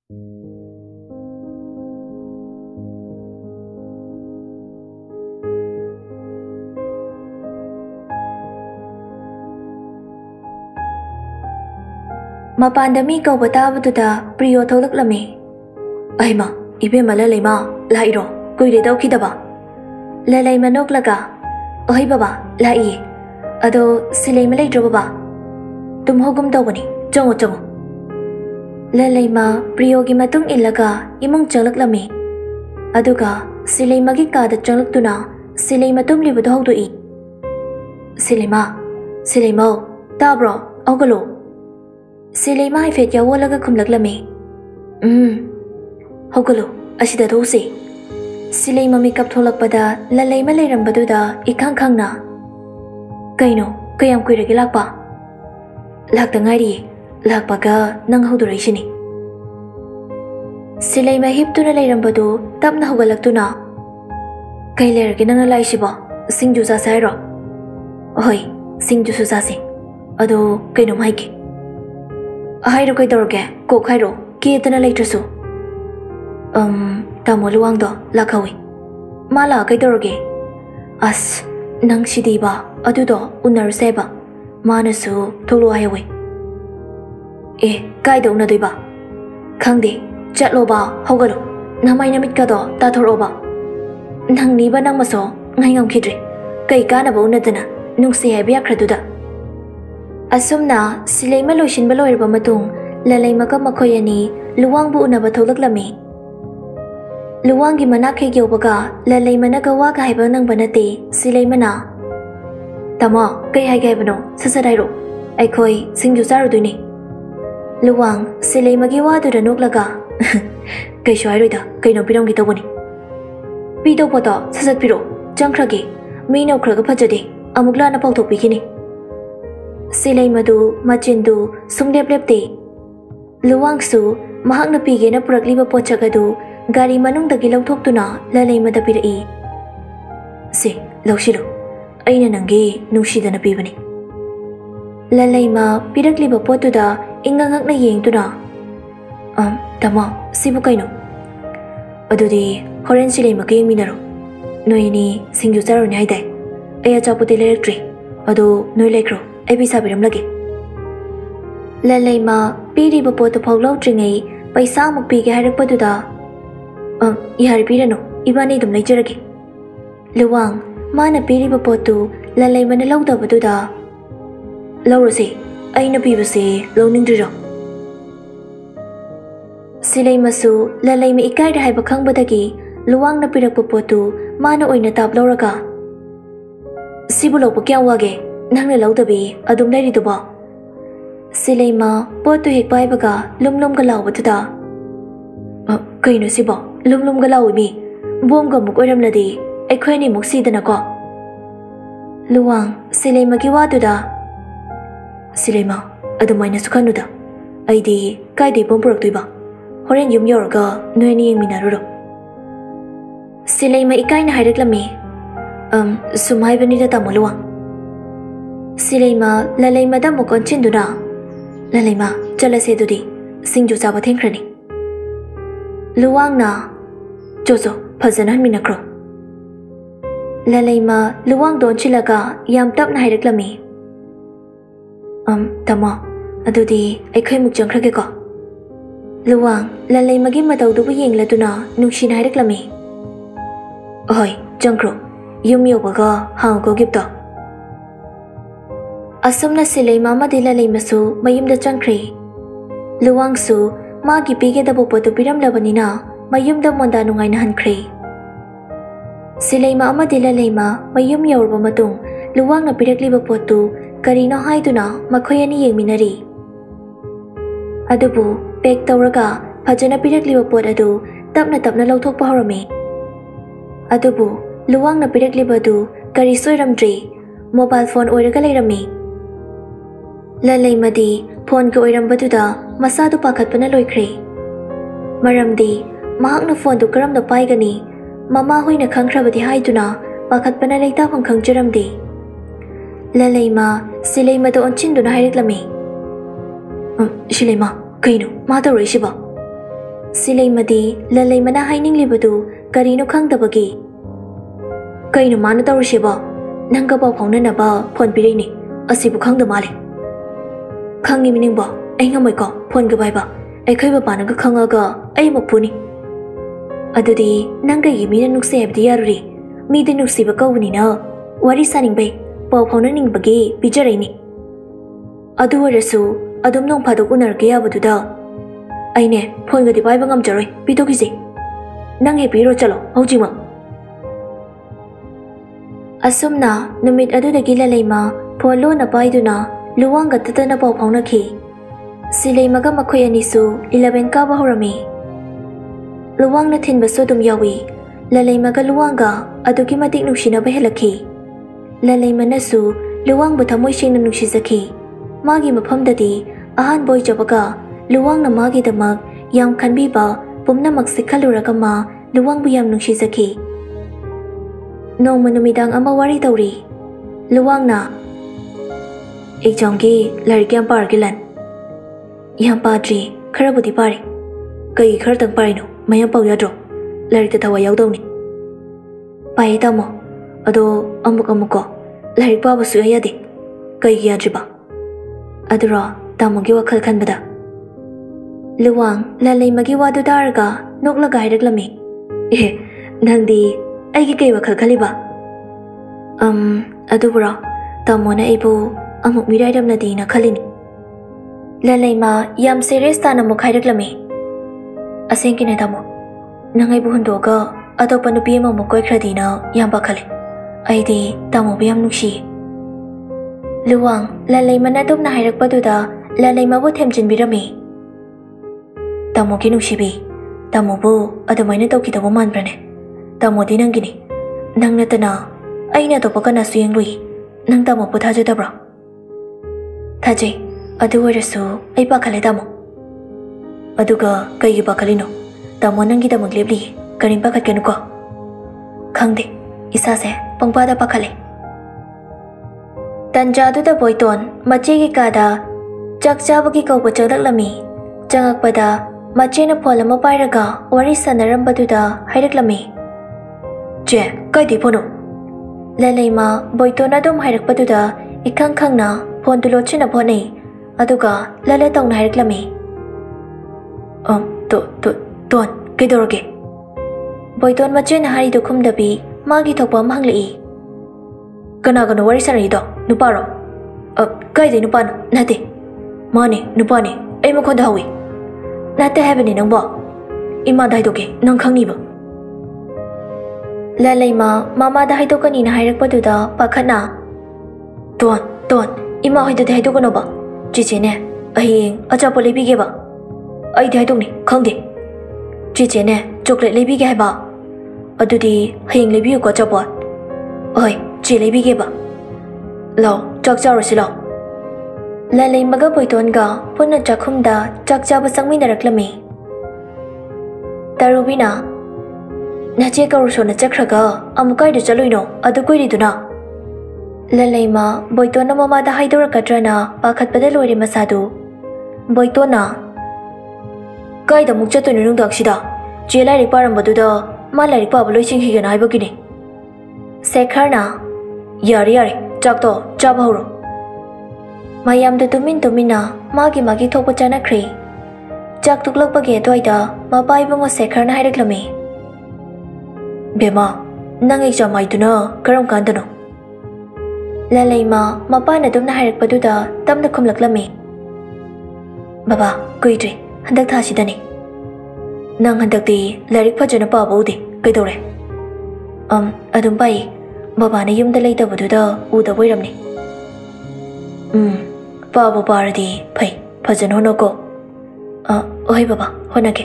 Mapanda mi kau batabaduda Priyo tholaklami. Ahima, ibe malalay ma, lairo, kuire daw kitaba. Lalay manok laga. Ohay baba, lai. Ado silay malay dro baba. Tumhogum daw bani, jongo jongo. Lalay ma Priyo gi matung ilaga imong chalaklami. Aduga silay magi kada chalaktuna silay matum libado hogdoi. Silay ma, tabro, ogalo. Silay ma ifet yawalaga kumlaklami. Hogalo, asida dosi. Silay ma makeup tholakpada lalay malay rambaduda ikang na. Kaino, kayam kuiragi lakpa. Lakta ngairi, lakpaga nang hauduray sini. Silay ma hip tuna lay rambadu tap na hogalaktuna. Kay leragi nang nalay siba, singju sa sayro. Ohoy, singju susasi. Ado, kaino maiki. Ahayro kay dorge, kok hayro, kita na later so. Tamo luwang do, lakawi. Mala kay dorge. As, nang sidiba, adudo, unar seba. Manasu, tolo ayawi. Kay do na diba? Kangdi, chatlo ba, hogalo. Namay namit ka do, tatoro ba? Nang niba nang maso, ngayong kidri. Kay ka na ba unadana, nung siya biyak raduda. Asumna silay malushin baloy ba matung lalay makamakoyani luwang bu una ba tholaklami. Luwang gi manakay gyaw baga lalay managawa ka haibang nang banati silay mana. Tama kay hay bano sasadayro ay koy singju saro duni. Luwang silay magiwa do da noklaga. Kay shwayro da kay no pirong gito buni. Pito po to sasad piro jangkragi minaw kraga pajadi amugla na pautok bikini. Silay madu, machindu, sumlep-lepte. Luwang su, mahak na pigi na purakliba po tsagadu, gari manung dagilaw tokto na lalay madapirai. Si, lawshilo, ay nananggi nung shida na pibani. Lalay ma, pirakliba po to da, ingangak na yeng to na. Tama, sibu kayo no. Adudi, horen silay magayang minaro. Noy ni, singju saro ni hayday. Ay achaputi electric. Ado, noy lekro. Ay bisabiram lagi. Lalay ma, piri ba po to paglaw tringay, paisa magpigi harak pa duda. Ihari pira no, iba na idum lay Luwang, ma na piri ba po to, lalay manalaw da ba duda. Lawro si, ay napiba si, lawning driro. Silay masu, lalay may ikay dahay bakang badagi, luwang na pirak pa po to, ma na oy natablaw raga. Sibulaw pa kya wage. Nang nalaw dabi, adum lay rito ba? Silay ma, boto hikbay baga, lumlum galaw ba tada? Kayo na si ba? Lumlum galaw mi. Buwang gamuk oram ladi, ay kaya ni muksida na ko. Luwang, silay magiwa da. Silay ma, adumay na sukano da. Ay di, kaya di pampurak to iba. Horen yung yorga, noy niyang minaruro. Silay ma ikay na hayrak lami. Sumay ba nila tamo luwang? Silay ma, lalay madam mo konchindu na. Lalay ma, chala se dudi, singju saba tengkrani. Luwang na, jozo, pazanan minakro. Lalay ma, luwang don chilaga, yam tap na hayraklami. Tama, adudi, ay kay mugjang krage ko. Luwang, lalay maging mataw dubu yeng lado na, nung shin hayraklami. Ohoy, jangkro, yumiyo baga, hang ko gipto. Asam na silay mama di lalay masu mayum da changkri. Luwang su magi pige da bupoto piram labani na mayum da monda nungay na hankri. Silay mama di lalay ma mayum yaur ba matung luwang na pirakli bupoto karino hay do na makoyani yeng minari. Adubu pek tawraga pajana pirakli bupot adu tap na lautok paharami. Adubu luwang na pirakli badu karisoy ramdri mobile phone oiraga layrami. Lalay madi, phone ko oiram baduda, masado pakat pa na loykri. Maramdi, mahak na phone do karam na pay gani, mamahoy na kangkrabadi hay do na, pakat pa na layta pang kang jaramdi. Lalay ma, silay ma doon chindo na hayrik lami. Silay ma, kaino, mataroy siya ba? Silaimadi lalaimana haininglibadu karino khangdabagi kaino mana tawrisheba nanga ba phaunanaba phone pireini asibu khangda male khangi miningba aingamai ko phone ga baiba ai khaiba panaga khangaga ai mokpuni adudi nanga gi mina nukse abdi yaruri mide nuksiba kawni na wari saningbai paw phaunaningbagi bijaraini adu warasu adum nong phadok unarge yabaduda aine phone ga dibai bangam jaroi pitogise nang he piro chalo hojima asumna numit adudagi lalaima phone lo na paiduna luwang ga tatana paw phaunakhi silaimaga makhoi anisu 11 ka bahurami luwang na thinba sodum yawi lalaimaga luwanga adugi matik nushina bahelakhi lalaimanasu luwang bu thamoi singna nushizakhi magi maphamdadi ahan boy jabaga luwang na magi damak yam khanbiba pumna maksikhaluraga ma luwang bu yam nushizakhi nongma numidang ama wari tawri luwang na examgi larikyam pargilan yam padri kharabudi pare kai khartang parino mayam pau yadro larikta thawa yaudawni pai tamo ado amuko larik pa basu yade kai yadriba adura tamogi wakhal khanbada luwang lalai magi wadu darga noklaga haidaklami nangdi aigi kai wakhal khaliba adubura tamona ibu amuk miraidam nadi na khalini lalai ma yam serious ta namuk haidaklami asengkine tamo nangai bu hundoga atopa nupi ama mukoi khradina yam bakhale aidi tamo biam nuksi luwang lalai mana dum na hairak paduda lalai ma bu themjin birami tamo ki nuksibi tamo bu adumaina tawki tabu manbrane tamo di nangini nang natana aina to pakana suyeng lui nang tamo puthaje dabra thaje adu warasu ai pakhale tamo aduga kai pakhalino tamo nangi damag lebli karim pakhat kenu ko khangde isa se pangpada pakhale tanjadu da boiton mache gi kada chakchabagi ko bachak lami changak pada mache na pholama pairaga wari sanaram baduda hairak je kai di phono lalaima boitona dum hairak baduda ikhang khangna phone dulo china phone aduga lala tawna hairak lami ton kedoroge boiton machen hari do khumdabi magi thokpa manglei kana kana wari sanai do nuparo kai de nupan nate mane nupane ai mo khonda hawi nate habeni nangbo ima dai doge nang khangni ba lalaima mama da haido kani na hairak paduda pakhana ton ima hoida de haido kono ba chiche ne ahing acha pole bi ge ba ai dai dong ni khangde chiche ne chocolate lebi ge ba adudi hing lebi ko chapot oi chi lebi ge ba lo chak chaw si lo lalai maga poiton ga punna chakhumda chakcha ba sangmi naraklami tarubina nache karuso na chakhraga amukai de chaloino adu koiri duna lalai ma boitona mama da haidora katrana pakhat pada lori masadu boitona kai da mukcha to nung dak sida je lai ri param badu da ma lai ri pa ba loi sing hi ga nai ba kini sekharna yari chak to cha ba horo mayam da tumina magi thokpa chana khri chak tuklak pa ge toy da ma pai bango sekharna hairak lami bema nang exam ai tuna karam kan da no lalai ma pa na dum na hairak padu da tam na khumlak lami baba kuitri handak tha sidani nang handak ti larik phajana pa baude kaidore adum pai baba na yum da leida badu da u da boiramni pa bo paradi phai phajan hono ko oi baba honake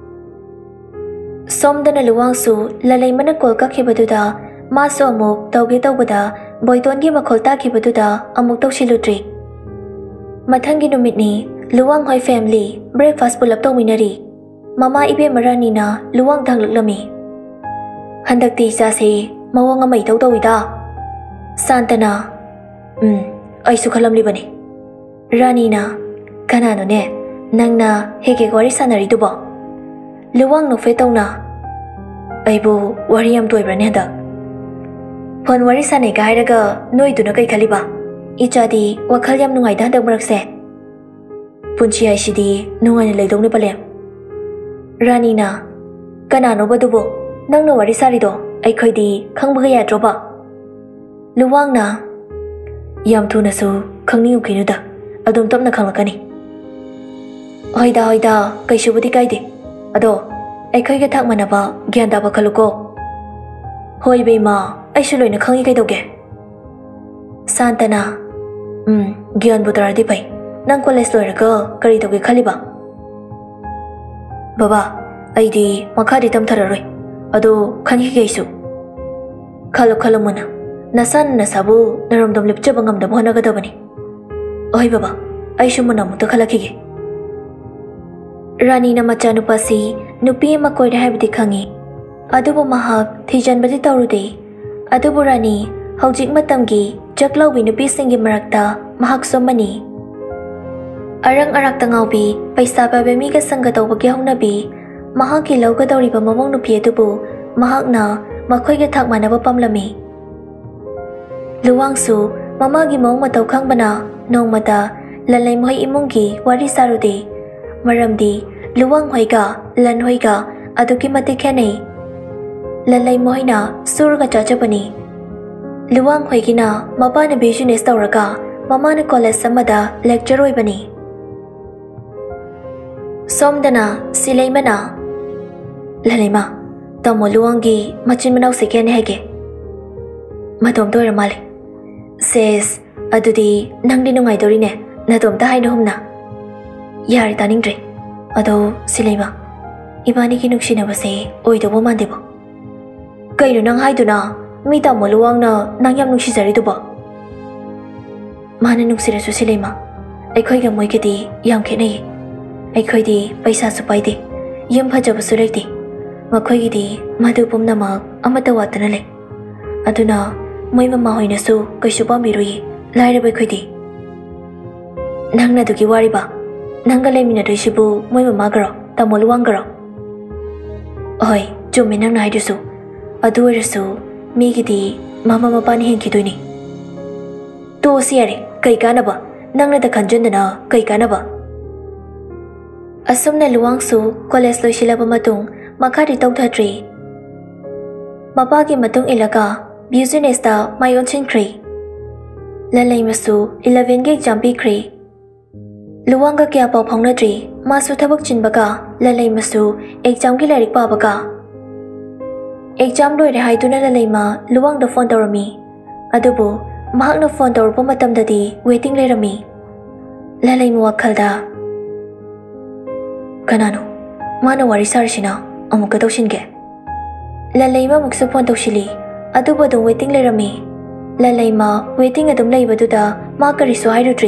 somdana luwang su lalai mana kol ka khibadu da ma so amuk tawge tawbada boiton gi makhol ta khibadu da amuk tawsilutri mathangi numit ni luwang hoi family breakfast pulap tawminari mama ibe marani na luwang dhanglami handak ti sa se mawang amai tawida santana ai su khalam libani rani na kana no ne nang na hege gori sanari dubo luwang no fe tawna aibu wari yam toibrane da phone wari sane ga hairaga noi duna kai khaliba ichadi wakhal yam nungai da dak marakse punchi ai sidi nungai leidong ne palem rani na kana no badubo nang no wari sari do ai khoidi khangba ya droba luwang na yam thuna su khangni ukinu da adum tamna khanglakani hoida kai subudi kai de ado ai khoi ga thak manaba gyan da ba khaluko hoi be ma ai su loina khangi kai doge santana gyan budar di pai nang college loiraga kari doge khaliba baba ai di makhadi tam thararoi ado khangi geisu khalo muna nasan nasabu naramdam lipcha bangam da bhona ga dabani oi baba ai su muna muta khalakige rani na machanu pasi nupi ma koi da habdi khangi adubu mahak thijan badi tawrude adubu rani haujik matamgi jaklau bi nupi singi marakta mahak somani arang arak tangaubi paisa ba be mi ga sanga tawba ge hongna bi mahak ki lauga dawri ba mamong nupi adubu mahak na makhoi ga thak manaba pamlami luwang su mama gi mong ma taw khang bana nong mata lalai moi imong gi wari sarude maramdi luwang hoiga lan hoiga aduki mate khenei lalai moina surga chachapani luwang hoigina mapa na business tawraga mama na college samada lecture oibani somdana silaimana lalaima tamo luwangi machin manaw second hege madom toira male says adudi nangdi nungai dorine nadom ta haino humna yari taningre ado silaima ibani ki nuksina base oido bo mandebo kaino nang haiduna mi tamo luwang na nang yam nukshi jari duba mana nuksira su silaima aikhoi ga moi kedi yam khenai aikhoi di paisa su paide yam phajaba su lekti makhoi gi di madu pumna ma amata watana le aduna moi mama hoina su kaisu pambirui laire bai khoi di nangna duki wari ba nanga lemina doisibu moi mama garo tamo luwang garo oi chumi nangna haidusu adu erasu mi gi di mama mapani hen kidoi ni to siare kai kana ba nangna da khanjundana kai kana ba asumna luwang su college loisilaba matung makhari tawthadri mapa gi matung ilaka business ta mayon chinkri lalai masu 11 ge exam pikri luwang ga kya paw phongnadri masu thabak chinbaga lalai masu exam gi larik pabaga exam loire haiduna lalai ma luwang da phone tawrami adubu mahak na phone tawrpa matam dadi waiting lerami lalai mu wakhalda kanano mana wari sarshina amuka tawshinge lalai ma muksa phone tawshili adubu dum waiting lerami lalai ma waiting adum leibaduda ma kari so hairudri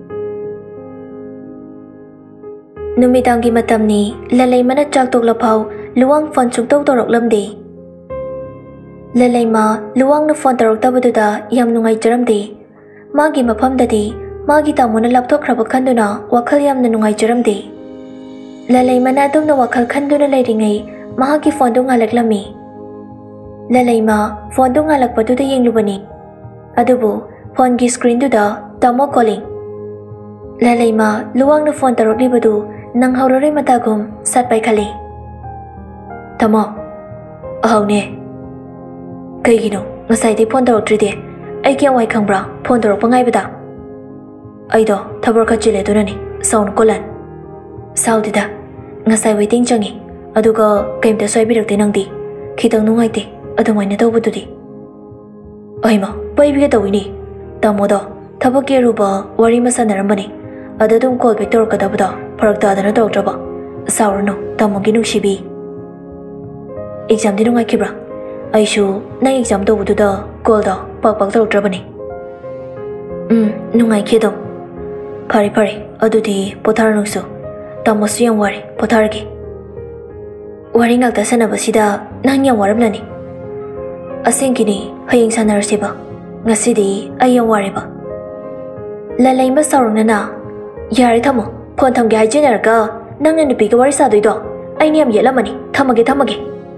numidangi matamni lalai mana chak tokla phau luwang phone chuk taw torok lamde lalai ma luwang na phone torok tabaduda yam nungai jaramde magi maphamdadi magi tamuna laptop khraba khanduna wakhal yam na nungai jaramde lalai mana dum na wakhal khanduna leiringai mahagi phone du ngalaklami lalai ma phone du ngalakpaduda yenglubani adubu phone gi screen du da tamo calling lalai ma luwang na phone torok libadu nang haurare matagum sat pai khali tamo ahawne kaigino ngasai de phone torok tride ai kya wai khangbra phone torok pangai bada aido thabor kha chile dunani sound kolan saudida ngasai waiting changi aduga kaimta soi birak de nangdi khitang nungai te adumaina tawbududi aima pai biga tawini tamodo thabak ye ruba wari masanaramani adadum call back torok kadabada farak dadana tawtraba saurno tamogi nuksibi exam di nungai kibra aishu nang exam tawbududa call da pak tawtrabani nungai khedom phari adudi pothar nungsu tamosu yam wari pothargi wari ngakta sanabasida nang yam waramlani asengkini hayeng sanarsiba ngasidi ayam wariba lalai ma saurunana yari thamo phone thamge haijenarga nangna nupi ga wari sadoido ꯑꯩꯅ ꯌꯥꯝ ꯌꯦꯠꯂꯝꯃꯅꯤ ꯊꯝꯃꯒꯦ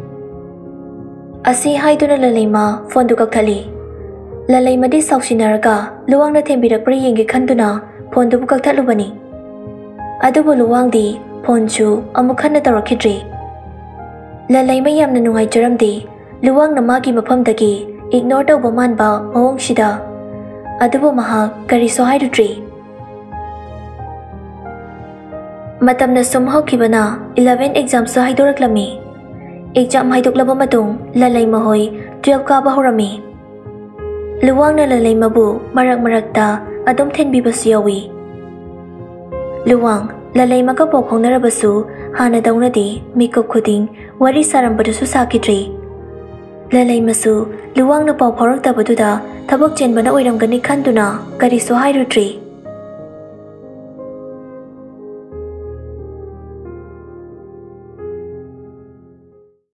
ꯑꯁꯤ ꯍꯥꯏꯗꯨꯅ ꯂꯂꯩꯃ ꯐꯣꯟꯗꯨ ꯀꯛꯊꯠꯂꯤ ꯂꯂꯩꯃꯗꯤ ꯁꯥꯎꯁꯤꯟꯅꯔꯒ ꯂꯨꯋꯥꯡꯅ ꯊꯦꯝꯕꯤꯔꯛꯄ꯭ꯔꯥ ꯌꯦꯡꯒꯦ ꯈꯟꯗꯨꯅ ꯐꯣꯟꯗꯨꯕꯨ ꯀꯛꯊꯠꯂꯨꯕꯅꯤ ꯑꯗꯨꯕꯨ ꯂꯨꯋꯥꯡꯗꯤ ꯐꯣꯟꯁꯨ ꯑꯃꯨꯛ ꯍꯟꯅ ꯇꯧꯔꯛꯈꯤꯗ꯭ꯔꯤ ꯂꯂꯩꯃ ꯌꯥꯝꯅ ꯅꯨꯡꯉꯥꯏꯖꯔꯝꯗꯦ ꯂꯨꯋꯥꯡꯅ ꯃꯥꯒꯤ ꯃꯐꯝꯗꯒꯤ ꯏꯒꯅꯣꯔ ꯇꯧꯕ ꯃꯥꯟꯕ ꯃꯑꯣꯡꯁꯤꯗ ꯑꯗꯨꯕꯨ ꯃꯍꯥꯛ ꯀꯔꯤꯁꯨ ꯍꯥꯏꯔꯨꯗ꯭ꯔꯤ ꯃꯇꯝꯅ ꯁꯨꯝ ꯍꯧꯈꯤꯕꯅ 11 ꯑꯦꯛꯖꯥꯝꯁꯨ ꯍꯥꯏꯗꯣꯔꯛꯂꯝꯃꯤ ꯑꯦꯛꯖꯥꯝ ꯍꯥꯏꯗꯣꯛꯂꯕ ꯃꯇꯨꯡ ꯂꯂꯩꯃ ꯍꯣꯏ 12 ꯀꯥꯕ ꯍꯧꯔꯝꯃꯤ ꯂꯨꯋꯥꯡꯅ ꯂꯂꯩꯃꯕꯨ ꯃꯔꯛ ꯃꯔꯛꯇ ꯑꯗꯨꯝ ꯊꯤꯟꯕꯤꯕꯁꯨ ꯌꯥꯎꯏ ꯂꯨꯋꯥꯡ ꯂꯂꯩꯃꯒ ꯄꯥꯎ ꯐꯥꯎꯅꯔꯕꯁꯨ ꯍꯥꯟꯅꯗꯧꯅꯗꯤ ꯃꯤꯀꯨꯞ ꯈꯨꯗꯤꯡ ꯋꯥꯔꯤ ꯁꯥꯔꯝꯕꯗꯨꯁꯨ ꯁꯥꯈꯤꯗ꯭ꯔꯤ ꯂꯂꯩꯃꯁꯨ ꯂꯨꯋꯥꯡꯅ ꯄꯥꯎ ꯐꯥꯎꯔꯛꯇꯕꯗꯨꯗ ꯊꯕꯛ ꯆꯦꯟꯕꯅ ꯑꯣꯏꯔꯝꯒꯅꯤ ꯈꯟꯗꯨꯅ ꯀꯔꯤꯁꯨ ꯍꯥꯏꯔꯨꯗ꯭ꯔꯤ